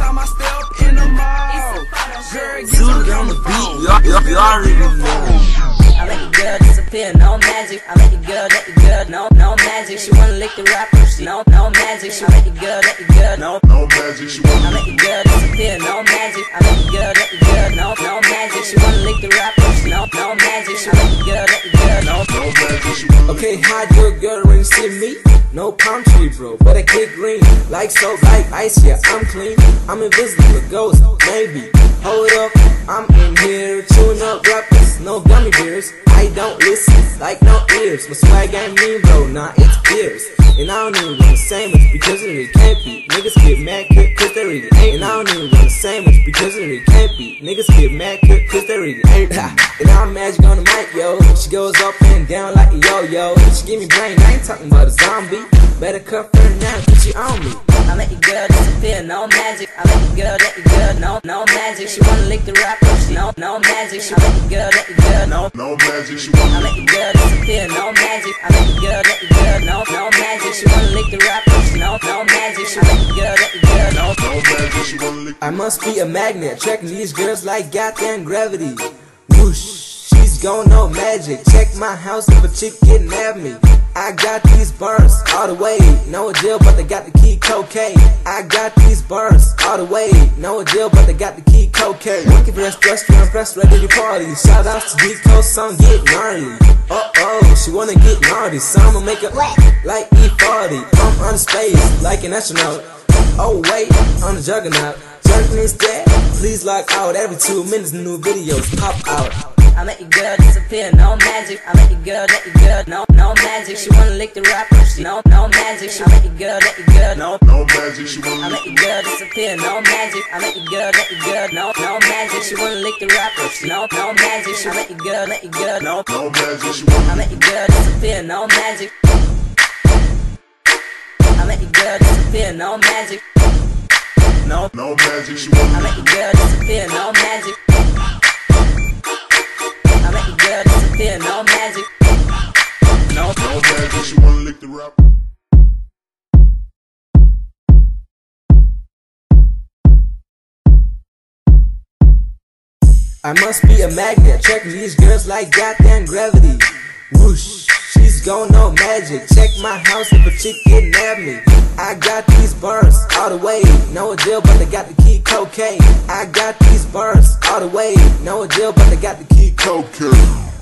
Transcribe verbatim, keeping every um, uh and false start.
time I step in the mall. Girl, get Zooted on the beat, y'all, y'all, y'all already know. I make a girl disappear, no magic. I make a girl, let the girl, no, no magic. She wanna lick the rapper, she no, no magic. She make a girl, let the girl, no, No magic, she I make a girl disappear, no magic. I make a girl, let the girl, no, no magic. She wanna lick the rapper, she no, no magic. She make a girl, let the girl, no, no magic, she wanna Okay, hide your girl when you see me. No palm tree, bro, but I get green. Like soap, like ice, yeah, I'm clean. I'm invisible, a ghost, maybe. Hold up, I'm in here chewing up rappers, no gummy bears. I don't listen, like no ears. My swag ain't mean, bro, nah, it's fierce. And I don't even want the sandwich because it really can't be. Niggas get mad cause they really ain't. And I don't even want the sandwich because it really can't be. Niggas get mad cause they really ain't. And I'm magic on the mic, yo. She goes up and down like a yo-yo. She give me brain, I ain't talking about a zombie. Better cuff her now cause she on me. I make a girl disappear, no magic. I make a girl, let the girl, no, no magic. She wanna lick the rapper, she no, no magic. She make a girl, let the girl, no, No magic, she I wanna make a girl disappear, no magic. I make a girl, let the girl, no, no magic. She wanna lick the rapper, she no, no magic. She make a girl, let the girl, no, No magic, she wanna lick. I must be a magnet, tracking these girls like goddamn gravity. Whoosh, she's going no magic. Check my house if a chick getting at me. I got these bars all the way, no deal, but they got the key cocaine. I got these bars all the way, no deal, but they got the key cocaine. Monkey breast, dressed, and pressed, ready to party. Shout outs to D-Co, some get gnarly. Uh oh, she wanna get naughty, so I'ma make it like E forty. I'm on space, like an astronaut. Oh wait, on the juggernaut. Jerking instead, please lock out. Every two minutes new videos pop out. I make a girl disappear, no magic. I make a girl, let the girl, no, no magic. She wanna lick the rapper, she no, no magic. She make a girl, let the girl, no, No magic, she I wanna make lick. a girl disappear, no magic. I make a girl, let the girl, no, no magic. She wanna lick the rapper, she no, no magic. She make a girl, let the girl, no, No magic, she wanna I make a girl disappear, no magic. I make a girl disappear, no magic. No, No magic, she I wanna make a girl disappear, no magic. I make a girl disappear, no magic. No, No magic, she wanna lick the rapper. I must be a magnet, tracking these girls like goddamn gravity. Whoosh, she's going no magic. Check my house if a chick getting at me. I got these bars all the way, no deal, but they got the key cocaine. I got these bars all the way, no deal, but they got the key Cocaine.